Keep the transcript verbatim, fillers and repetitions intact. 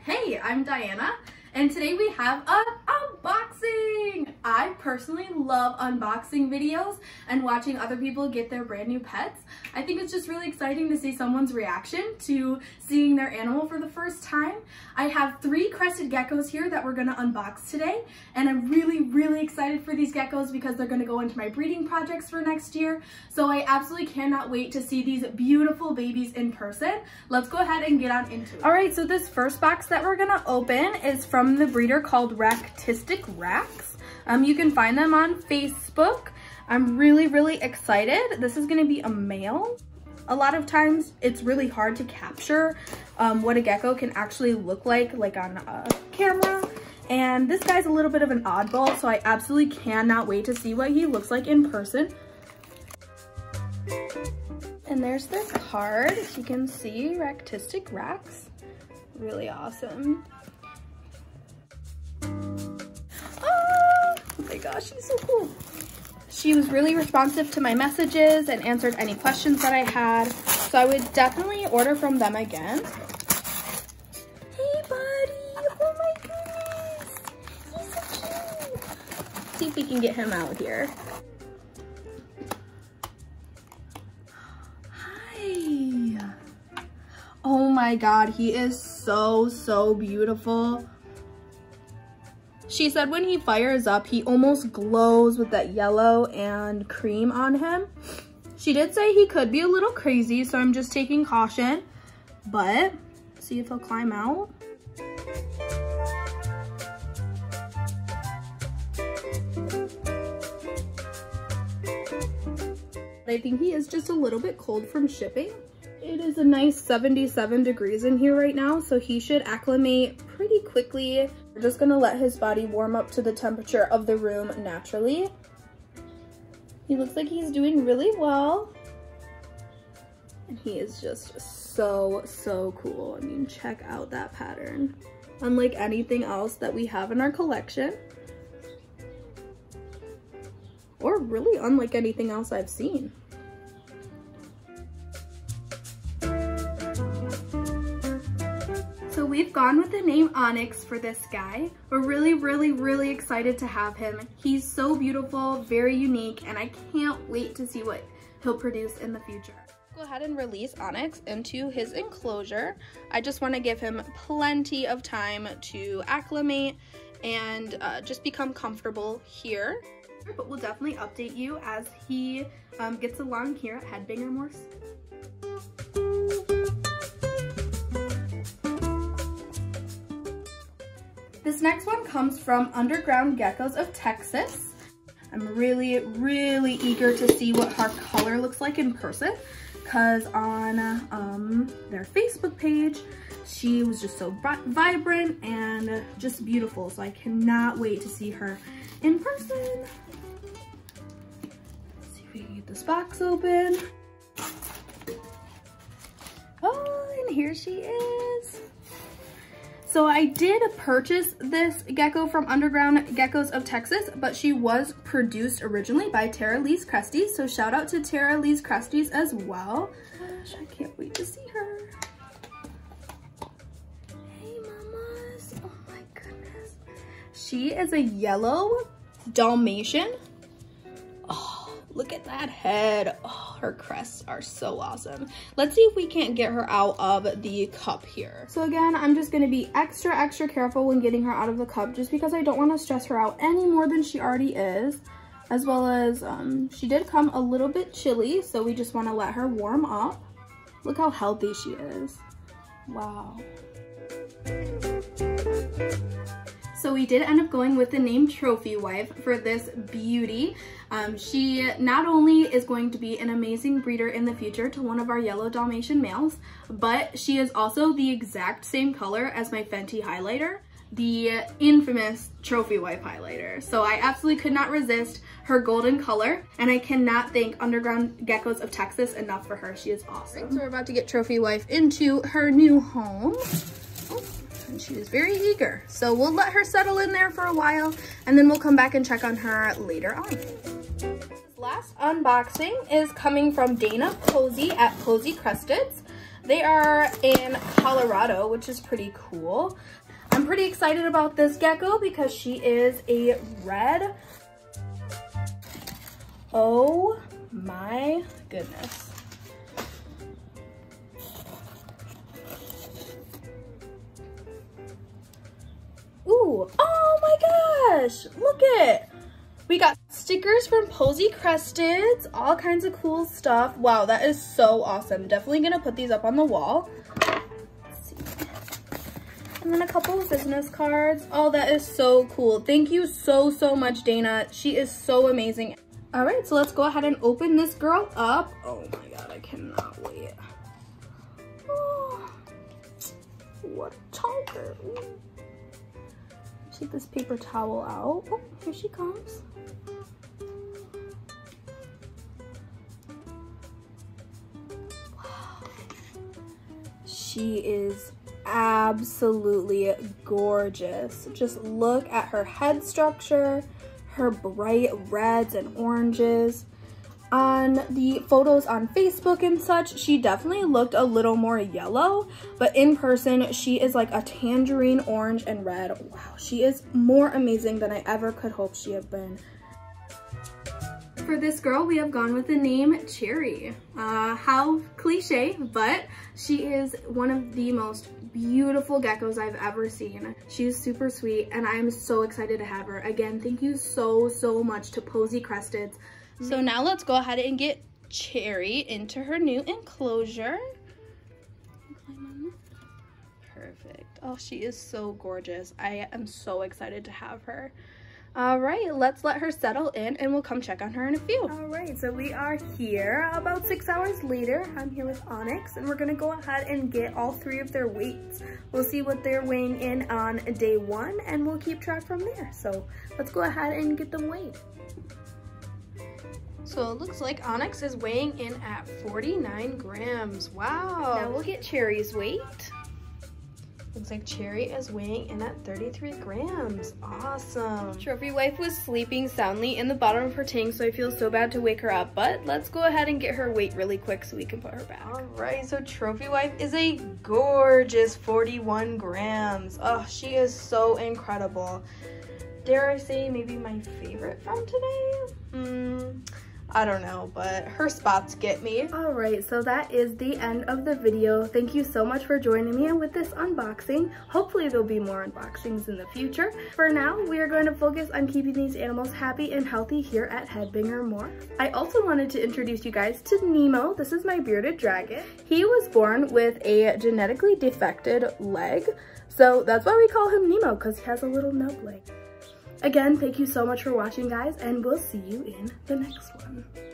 Hey, I'm Diana, and today we have an unboxing! I personally love unboxing videos and watching other people get their brand new pets. I think it's just really exciting to see someone's reaction to seeing their animal for the first time. I have three crested geckos here that we're gonna unbox today, and I'm really, really excited for these geckos because they're gonna go into my breeding projects for next year. So I absolutely cannot wait to see these beautiful babies in person. Let's go ahead and get on into it. All right, so this first box that we're gonna open is from the breeder called Crested. Um, you can find them on Facebook. I'm really, really excited. This is gonna be a male. A lot of times it's really hard to capture um, what a gecko can actually look like, like on a camera. And this guy's a little bit of an oddball, so I absolutely cannot wait to see what he looks like in person. And there's their card. As you can see, Crested Rex. Really awesome. Oh my gosh, she's so cool. She was really responsive to my messages and answered any questions that I had. So I would definitely order from them again. Hey buddy, oh my goodness. He's so cute. Let's see if we can get him out here. Hi. Oh my God, he is so, so beautiful. She said when he fires up, he almost glows with that yellow and cream on him. She did say he could be a little crazy, so I'm just taking caution, but see if he'll climb out. I think he is just a little bit cold from shipping. It is a nice seventy-seven degrees in here right now, so he should acclimate pretty quickly. We're just gonna let his body warm up to the temperature of the room naturally. He looks like he's doing really well. And he is just so, so cool. I mean, check out that pattern. Unlike anything else that we have in our collection. Or really unlike anything else I've seen. So we've gone with the name Onyx for this guy. We're really, really, really excited to have him. He's so beautiful, very unique, and I can't wait to see what he'll produce in the future. Go ahead and release Onyx into his enclosure. I just want to give him plenty of time to acclimate and uh, just become comfortable here. But we'll definitely update you as he um, gets along here at Headbanger Morse. This next one comes from Underground Geckos of Texas. I'm really, really eager to see what her color looks like in person, because on um, their Facebook page, she was just so vibrant and just beautiful. So I cannot wait to see her in person. Let's see if we can get this box open. Oh, and here she is. So I did purchase this gecko from Underground Geckos of Texas, but she was produced originally by Tara Lee's Cresties. So shout out to Tara Lee's Cresties as well. Gosh, I can't wait to see her. Hey mamas, oh my goodness. She is a yellow Dalmatian. Oh, look at that head. Oh, her crests are so awesome. Let's see if we can't get her out of the cup here. So again, I'm just gonna be extra, extra careful when getting her out of the cup just because I don't wanna stress her out any more than she already is. As well as, um, she did come a little bit chilly, so we just wanna let her warm up. Look how healthy she is. Wow. So we did end up going with the name Trophy Wife for this beauty. Um, she not only is going to be an amazing breeder in the future to one of our yellow Dalmatian males, but she is also the exact same color as my Fenty highlighter, the infamous Trophy Wife highlighter. So I absolutely could not resist her golden color, and I cannot thank Underground Geckos of Texas enough for her. She is awesome. Right, so we're about to get Trophy Wife into her new home. Oh. And she was very eager. So we'll let her settle in there for a while, and then we'll come back and check on her later on. This last unboxing is coming from Dana Posey at Posey Cresteds. They are in Colorado, which is pretty cool. I'm pretty excited about this gecko because she is a red. Oh my goodness. Ooh, oh my gosh, look it. We got stickers from Posy Crested, all kinds of cool stuff. Wow, that is so awesome. Definitely gonna put these up on the wall. Let's see. And then a couple of business cards. Oh, that is so cool. Thank you so, so much, Dana. She is so amazing. All right, so let's go ahead and open this girl up. Oh my God, I cannot wait. Oh, what a chonker. Take this paper towel out. Oh, here she comes. Wow. She is absolutely gorgeous. Just look at her head structure, her bright reds and oranges. On the photos on Facebook and such, she definitely looked a little more yellow, but in person, she is like a tangerine orange and red. Wow, she is more amazing than I ever could hope she had been. For this girl, we have gone with the name Cherry. Uh, how cliche, but she is one of the most beautiful geckos I've ever seen. She is super sweet, and I am so excited to have her. Again, thank you so, so much to Posy Crested. So now let's go ahead and get Cherry into her new enclosure. Perfect. Oh, she is so gorgeous. I am so excited to have her. All right, let's let her settle in and we'll come check on her in a few. All right, so we are here about six hours later. I'm here with Onyx and we're gonna go ahead and get all three of their weights. We'll see what they're weighing in on day one and we'll keep track from there. So let's go ahead and get them weighed. So it looks like Onyx is weighing in at forty-nine grams. Wow. Now we'll get Cherry's weight. Looks like Cherry is weighing in at thirty-three grams. Awesome. Trophy Wife was sleeping soundly in the bottom of her tank, so I feel so bad to wake her up, but let's go ahead and get her weight really quick so we can put her back. All right, so Trophy Wife is a gorgeous forty-one grams. Oh, she is so incredible. Dare I say maybe my favorite from today? Hmm. I don't know, but her spots get me. All right, so that is the end of the video. Thank you so much for joining me with this unboxing. Hopefully there'll be more unboxings in the future. For now, we are going to focus on keeping these animals happy and healthy here at Headbanger More. I also wanted to introduce you guys to Nemo. This is my bearded dragon. He was born with a genetically defected leg, so that's why we call him Nemo, because he has a little nub leg. Again, thank you so much for watching, guys, and we'll see you in the next one.